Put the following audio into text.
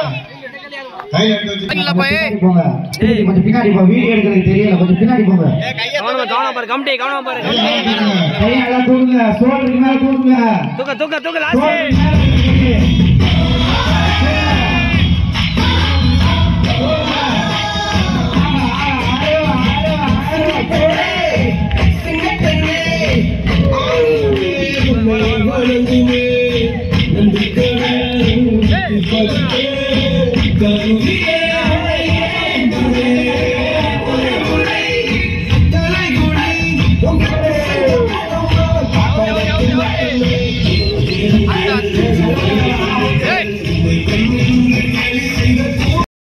கையில எடுத்து வச்சு போங்க. கொஞ்சம் பின்னாடி போ. வீடியோ எடுக்கிறது தெரியல. கொஞ்சம் பின்னாடி போங்க. கவனம் பாரு கம்டி கவனம் பாரு. கை நல்லா தூக்குங்க. சோல்டருக்கு மேல தூக்குங்க. தூக்க லாஸ்ட். Hey!